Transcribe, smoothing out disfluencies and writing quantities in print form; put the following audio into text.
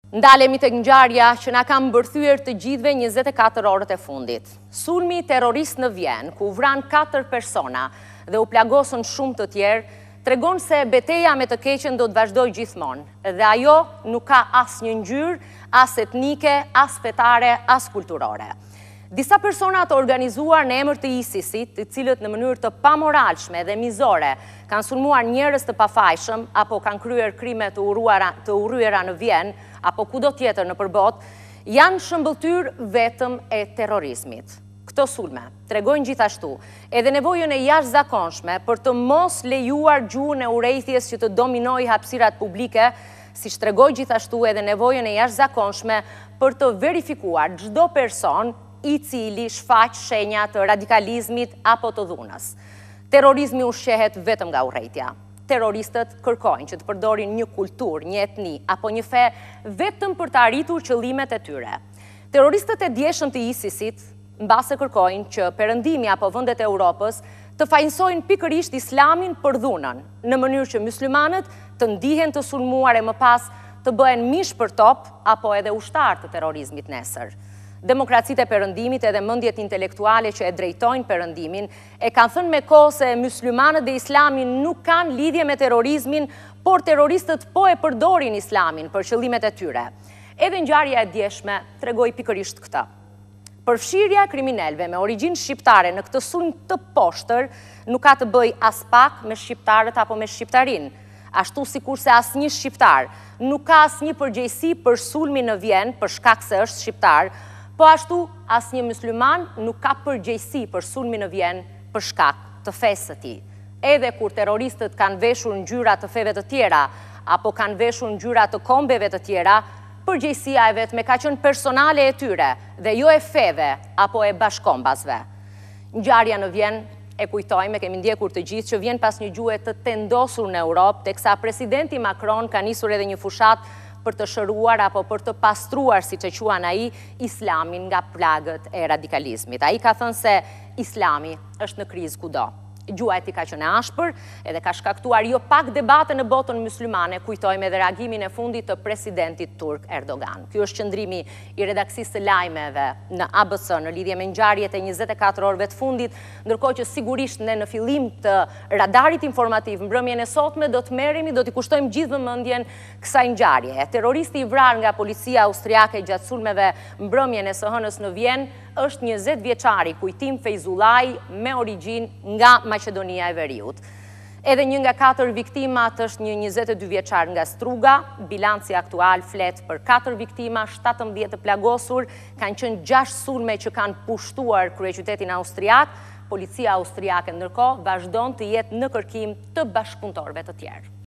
Ndalemi tek ngjarja që na ka mbërthyer të gjithëve 24 orët e fundit. Sulmi terrorist në Vjenë, ku vran 4 persona dhe u plagosën shumë të tjerë, tregon se betejë me të keqen do të vazhdojë gjithmonë, dhe ajo nuk ka asnjë ngjyrë, as etnike, as fetare, as kulturore. Disa persona të organizuar në emër të ISIS-it, të cilët në mënyrë të pamoralshme dhe mizore kanë sulmuar njerëz të pafajshëm apo kanë kryer krime të urryera në Vjenë apo kudo tjetër në përbot, janë shëmbëltyr vetëm e terrorizmit. Këto sulme tregojnë gjithashtu edhe nevojën e jashtëzakonshme për të mos lejuar gjuhën e urrejtjes që të dominojë hapësirat publike, siç tregoj gjithashtu edhe nevojën e jashtëzakonshme për të verifikuar çdo person i cili shfaq shenja të radikalizmit apo të dhunës. Terrorizmi ushqehet vetëm nga urrejtja. Terroristët kërkojnë që të përdorin një kulturë, një etni apo një fe vetëm për të arritur qëllimet e tyre. Terroristët e djeshëm të ISIS-it mbase kërkojnë që perëndimi apo vendet e Europës të fajësojnë pikërisht islamin për dhunën, në mënyrë që myslimanët të ndihen të sulmuar e më pas të bëhen mish për top apo edhe ushtar të terrorizmit nesër. Demokracitë e perëndimit edhe mendjet intelektuale që e drejtojnë perëndimin e kanë thënë me kohë se myslimanët dhe islami nuk kanë lidhje me terrorizmin, por terroristët po e përdorin islamin për qëllimet e tyre. Edhe ngjarja e djeshme tregoi pikërisht këtë. Përfshirja e kriminalëve me origjinë shqiptare në këtë sulm të poshtër nuk ka të bëjë as pak me shqiptarët apo me shqiptarinë, ashtu sikurse asnjë shqiptar nuk ka asnjë përgjegjësi për sulmin në Vjenë për shkak se është shqiptar, po ashtu asnjë mysliman nuk ka përgjegjësi për sulmin në Vjenë për shkak të fesë së tij. Edhe kur terroristët kanë veshur ngjyra të feve të tjera apo kanë veshur ngjyra të kombeve të tjera, përgjegjësia e vetme ka qenë personale e tyre dhe jo e feve apo e bashkombasve. Ngjarja në Vjenë e kujtojmë, kemi ndjekur të gjithë që vjen pas një gjuhe të tendosur në Europë, teksa presidenti Macron ka nisur edhe një fushat për të shëruar apo për të pastruar, siç e quan ai, islamin nga plagët e radikalizmit. Ai ka thënë se islami është në krizë kudo. Gjuha e tij ka qenë e ashpër edhe ka shkaktuar jo pak debate në botën myslimane, kujtojmë edhe reagimin e fundit të presidentit turk Erdogan. Ky është qëndrimi i redaksisë së lajmeve në ABC në lidhje me ngjarjet e 24 orëve të fundit, ndërkohë që sigurisht ne në fillim të radarit informativ mbrëmjen e sotme do të merremi, do t'i kushtojmë gjithë vëmendjen kësaj ngjarje. Terroristi i vrarë nga policia austriake gjatë sulmeve mbrëmjen e së hënës në Vjenë është 20 vjeçari Kujtim Fejzullaj me origjinë nga Maqedonia e Veriut. Edhe një nga 4 viktimat është një 22 vjeçar nga Struga. Bilanci aktual flet për 4 viktima, 17 të plagosur, kanë qenë 6 sulme që kanë pushtuar kryeqytetin austriak. Policia austriake ndërkohë vazhdon të jetë në kërkim të bashkëpunëtorëve të tjerë.